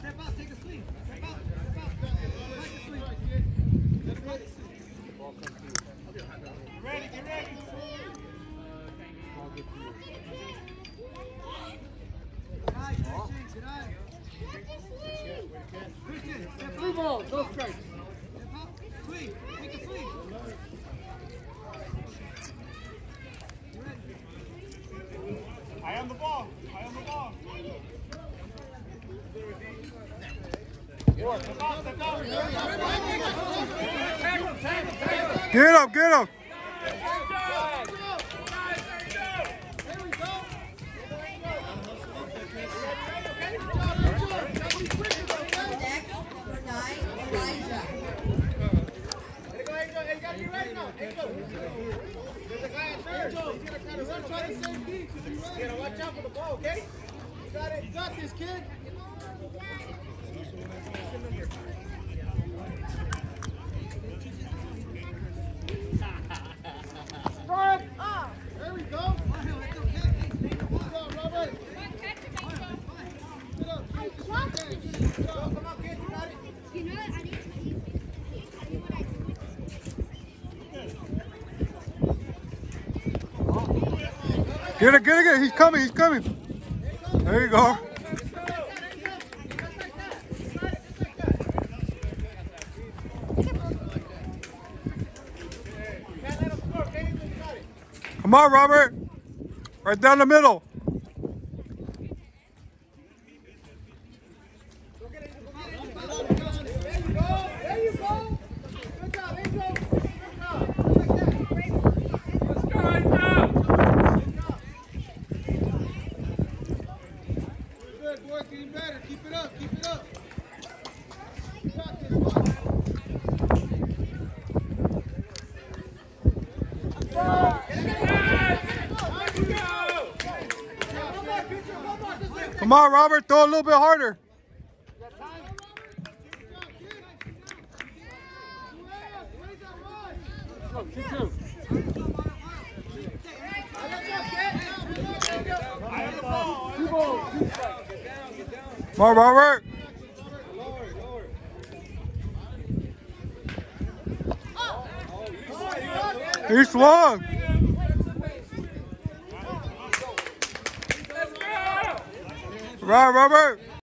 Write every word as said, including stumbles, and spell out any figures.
out, take a swing. Step out, step out. Take a swing. Get ready, get ready. Good eye, Christian, good eye. Christian, step Blue ball, no strikes. Step out, swing, take a swing. You ready? Eye on the ball. Eye on the ball. Get him, get him. Watch out for the ball, okay? You got it. You got this, kid. Strike! There we go. It's okay. Good job, Robert. Get up, kid. Just right there. Good job. Come on, kid. You got it. You know what? I need to tell you. I need to tell you what I do with this. Get it, get it, get it. He's coming, he's coming. There you go. Come on, Robert. Right down the middle. There you go. Good job, Angel. Good job. Good boy, getting better. Keep it up, keep it up. You got this, boy. Come on, Robert. Throw a little bit harder. Come on, Robert. He swung. Right, Robert.